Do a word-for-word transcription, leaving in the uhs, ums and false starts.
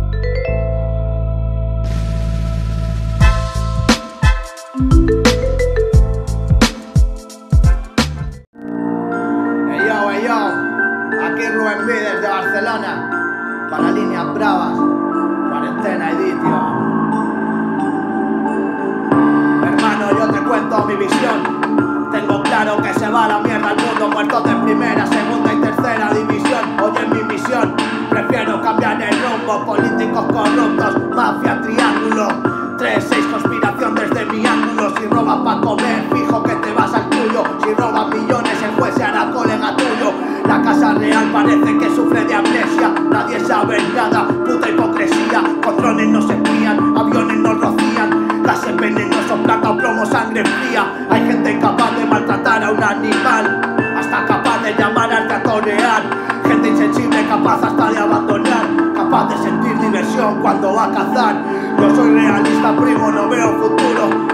Hey yo, hey yo, aquí Rubén B desde Barcelona, para Líneas Bravas, Cuarentena Edition. Hermano, yo te cuento mi visión. Tengo claro que se va a la mierda el mundo, muertos de primera, segunda y tercera división. Hoy es mi misión, prefiero cambiar el rumbo. Políticos corruptos, mafia, triángulo, tres seis conspiración desde mi ángulo. Si robas pa' comer, fijo que te vas al tuyo. Si robas millones, el juez se hará colega tuyo. La Casa Real parece que sufre de amnesia. Nadie sabe nada, puta hipocresía. Con drones nos espían, aviones nos rocían, gases venenosos, plata o plomo, sangre fría. Hay gente capaz de maltratar a un animal, hasta capaz de llamar arte a torear. Gente insensible capaz hasta de abandonar, capaz de sentir diversión cuando va a cazar. Yo soy realista, primo, no veo futuro.